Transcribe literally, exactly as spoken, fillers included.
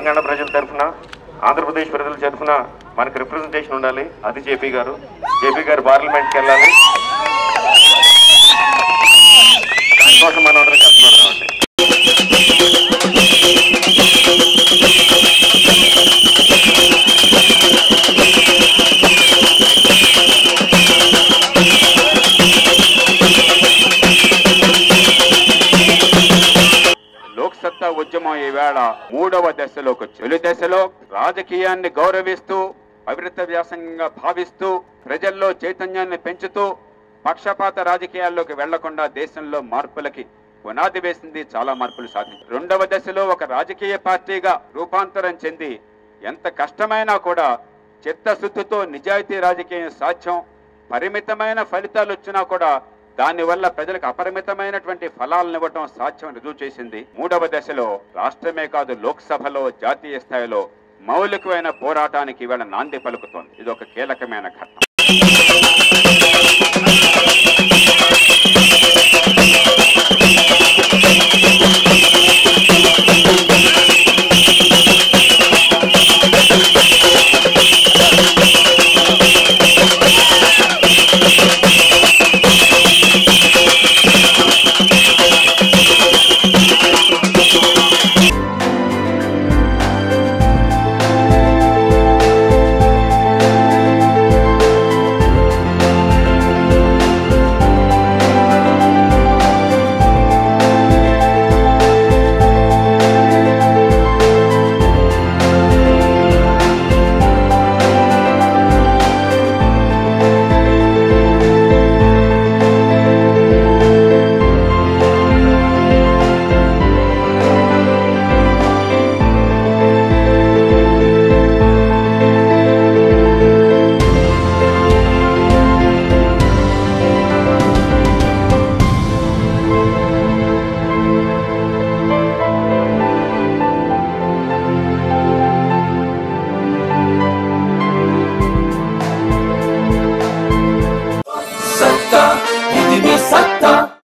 తెలంగాణ ప్రజల తరఫున ఆంధ్రప్రదేశ్ ప్రజల తరఫున మనకు రిప్రజెంటేషన్ ఉండాలి. అది జేపీ గారు జేపీ గారు పార్లమెంట్కి వెళ్ళాలి. దానికోసం మనం అందరం కష్టపడతామండి. లోక్సత్తా ఉద్యమం ఈవేళ మూడవ దశలోకి వచ్చి తొలి దశలో రాజకీయాన్ని గౌరవిస్తూ అవిరత వ్యాసంగా భావిస్తూ ప్రజల్లో చైతన్యాన్ని పెంచుతూ పక్షపాత రాజకీయాల్లోకి వెళ్లకుండా దేశంలో మార్పులకి పునాది వేసింది, చాలా మార్పులు సాధించింది. రెండవ దశలో ఒక రాజకీయ పార్టీగా రూపాంతరం చెంది ఎంత కష్టమైనా కూడా చిత్తశుద్ధితో నిజాయితీ రాజకీయం సాధ్యం, పరిమితమైన ఫలితాలు వచ్చినా కూడా దానివల్ల ప్రజలకు అపరిమితమైనటువంటి ఫలాలను ఇవ్వటం సాధ్యం రుజువు చేసింది. మూడవ దశలో రాష్ట్రమే కాదు లోక్సభలో జాతీయ స్థాయిలో మౌలికమైన పోరాటానికి ఇవాళ నాంది పలుకుతోంది. ఇది ఒక కీలకమైన ఘట్టం.